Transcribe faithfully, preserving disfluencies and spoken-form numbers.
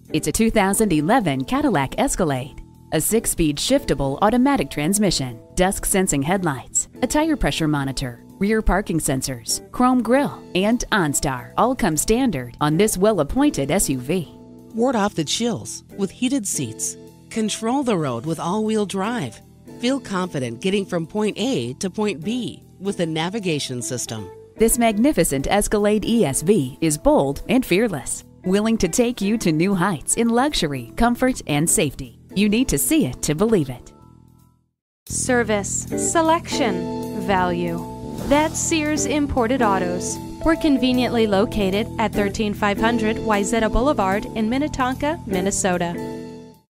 It's a two thousand eleven Cadillac Escalade. A six-speed shiftable automatic transmission, dusk sensing headlights, a tire pressure monitor, rear parking sensors, chrome grille, and OnStar all come standard on this well-appointed S U V. Ward off the chills with heated seats. Control the road with all-wheel drive. Feel confident getting from point A to point B with the navigation system. This magnificent Escalade E S V is bold and fearless, willing to take you to new heights in luxury, comfort, and safety. You need to see it to believe it. Service, selection, value. That's Sears Imported Autos. We're conveniently located at thirteen five hundred Wayzata Boulevard in Minnetonka, Minnesota.